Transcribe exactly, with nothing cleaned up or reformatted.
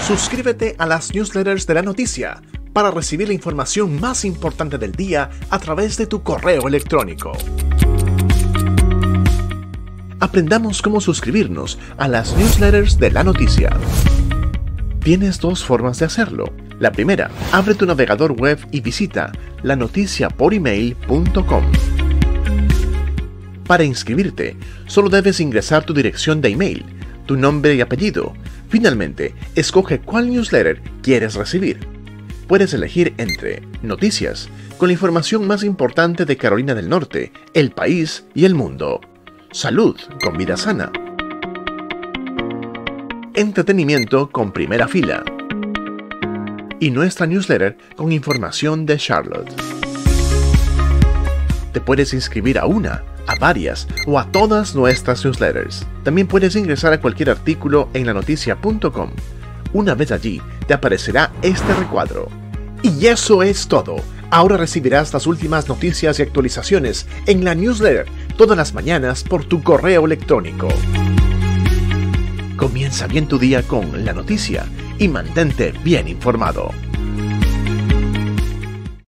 Suscríbete a las newsletters de La Noticia para recibir la información más importante del día a través de tu correo electrónico. Aprendamos cómo suscribirnos a las newsletters de La Noticia. Tienes dos formas de hacerlo. La primera, abre tu navegador web y visita la noticia por email punto com. Para inscribirte, solo debes ingresar tu dirección de email, tu nombre y apellido. Finalmente, escoge cuál newsletter quieres recibir. Puedes elegir entre noticias, con la información más importante de Carolina del Norte, el país y el mundo; salud, con vida sana; entretenimiento, con Primera Fila; y nuestra newsletter con información de Charlotte. Te puedes inscribir a una, a varias o a todas nuestras newsletters. También puedes ingresar a cualquier artículo en la noticia punto com. Una vez allí, te aparecerá este recuadro. Y eso es todo. Ahora recibirás las últimas noticias y actualizaciones en la newsletter todas las mañanas por tu correo electrónico. Comienza bien tu día con La Noticia y mantente bien informado.